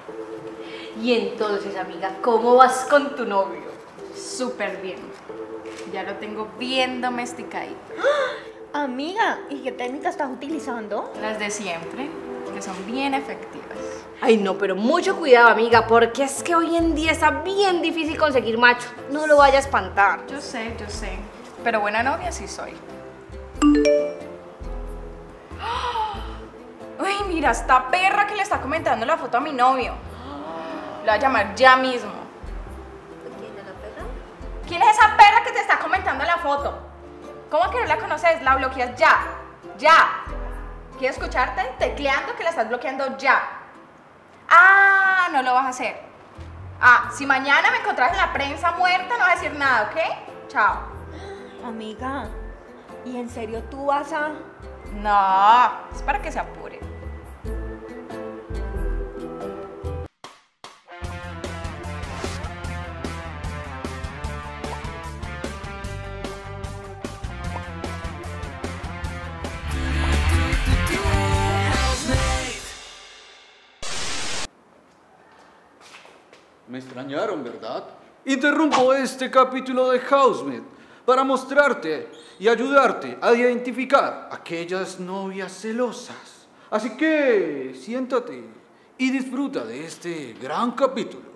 Y entonces, amiga, ¿cómo vas con tu novio? Súper bien. Ya lo tengo bien domesticadito. Amiga, ¿y qué técnica estás utilizando? Las de siempre, que son bien efectivas. Ay, no, pero mucho cuidado, amiga, porque es que hoy en día está bien difícil conseguir macho. No lo vaya a espantar. Yo sé. Pero buena novia sí soy. Uy, mira, esta perra que le está comentando la foto a mi novio. Lo voy a llamar ya mismo. ¿Quién es la perra? ¿Quién es esa perra que te está comentando la foto? ¿Cómo que no la conoces? La bloqueas ya. Ya. ¿Quiero escucharte? Tecleando que la estás bloqueando ya. Ah, no lo vas a hacer. Ah, si mañana me encontrás en la prensa muerta, no vas a decir nada, ¿ok? Chao. Amiga, ¿y en serio tú vas a...? No, es para que se apure. Me extrañaron, ¿verdad? Interrumpo este capítulo de Housemate para mostrarte y ayudarte a identificar aquellas novias celosas. Así que siéntate y disfruta de este gran capítulo.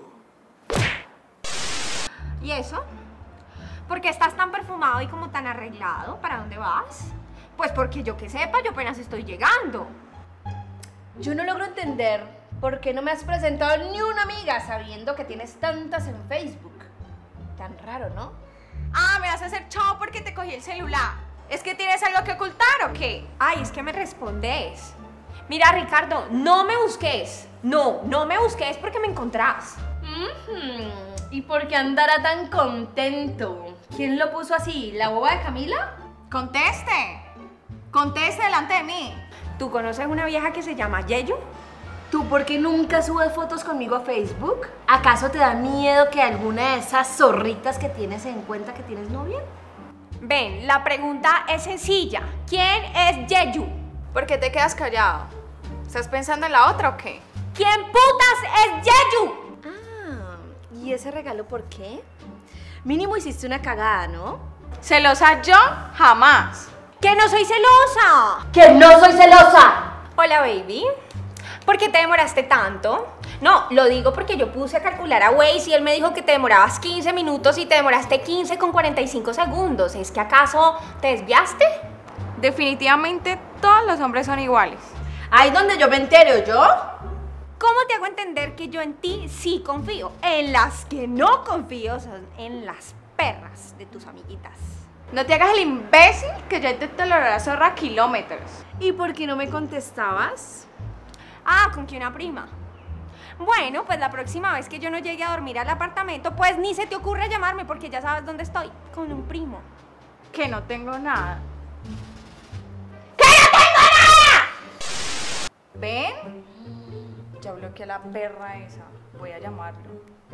¿Y eso? ¿Por qué estás tan perfumado y como tan arreglado? ¿Para dónde vas? Pues porque yo que sepa, yo apenas estoy llegando. Yo no logro entender por qué no me has presentado ni una amiga sabiendo que tienes tantas en Facebook. Tan raro, ¿no? Ah, me vas a hacer chao porque te cogí el celular. ¿Es que tienes algo que ocultar o qué? Ay, es que me respondes. Mira, Ricardo, no me busques. No me busques porque me encontrás. ¿Y por qué andará tan contento? ¿Quién lo puso así? ¿La boba de Camila? Conteste. Conteste delante de mí. ¿Tú conoces una vieja que se llama Yeyu? ¿Tú por qué nunca subes fotos conmigo a Facebook? ¿Acaso te da miedo que alguna de esas zorritas que tienes se den cuenta que tienes novia? Ven, la pregunta es sencilla. ¿Quién es Yeyu? ¿Por qué te quedas callado? ¿Estás pensando en la otra o qué? ¿Quién putas es Yeyu? ¿Y ese regalo por qué? Mínimo hiciste una cagada, ¿no? ¿Celosa yo? Jamás. ¡Que no soy celosa! ¡Que no soy celosa! Hola, baby. ¿Por qué te demoraste tanto? No, lo digo porque yo puse a calcular a Waze y él me dijo que te demorabas 15 minutos y te demoraste 15 con 45 segundos. ¿Es que acaso te desviaste? Definitivamente todos los hombres son iguales. Ahí donde yo me entero, ¿yo? ¿Cómo te hago entender que yo en ti sí confío? En las que no confío son en las perras de tus amiguitas. No te hagas el imbécil que yo intento lograr a zorra a kilómetros. ¿Y por qué no me contestabas? Ah, con que una prima. Bueno, pues la próxima vez que yo no llegue a dormir al apartamento, pues ni se te ocurre llamarme porque ya sabes dónde estoy, con un primo. Que no tengo nada. ¡Que no tengo nada! ¿Ven? Ya bloqueé a la perra esa. Voy a llamarlo.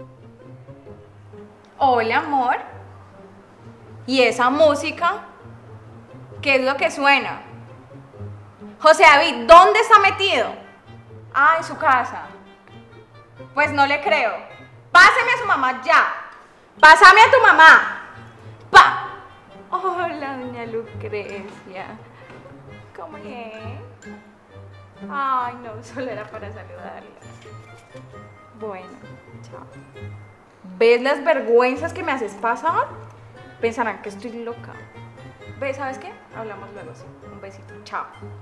Hola, amor. ¿Y esa música? ¿Qué es lo que suena? José David, ¿dónde está metido? Ah, en su casa. Pues no le creo. Pásame a su mamá ya. Pásame a tu mamá. Hola, doña Lucrecia. ¿Cómo es? Ay, no, solo era para saludarla. Bueno, chao. ¿Ves las vergüenzas que me haces pasar? Pensarán que estoy loca. ¿Ves? ¿Sabes qué? Hablamos luego, sí. Un besito. Chao.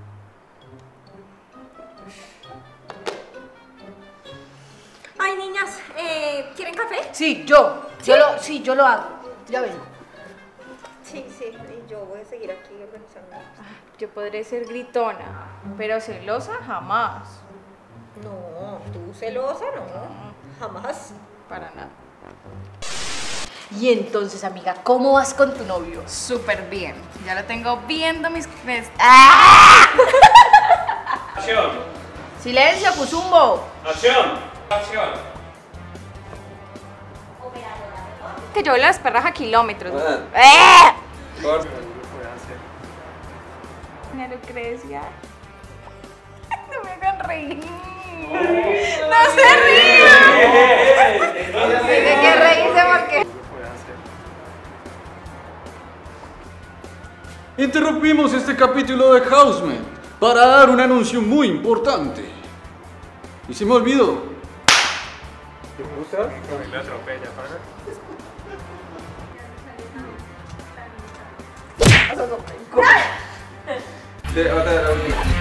Ay, niñas, ¿quieren café? Sí, yo lo hago. Ya vengo. Sí, y yo voy a seguir aquí organizando. Yo podré ser gritona, pero celosa jamás. No, tú celosa no, jamás. Para nada. Y entonces, amiga, ¿cómo vas con tu novio? Súper bien. Ya lo tengo viendo mis... ¡Ah! Acción. Silencio, Cuzumbo. Acción. Acción. Que yo veo las perras a kilómetros. Corta. Doña Lucrecia. No me hagan reír. No se ríe. Interrumpimos este capítulo de Housemate para dar un anuncio muy importante. Y se me olvidó. Me atropella, pana. Otra, la última.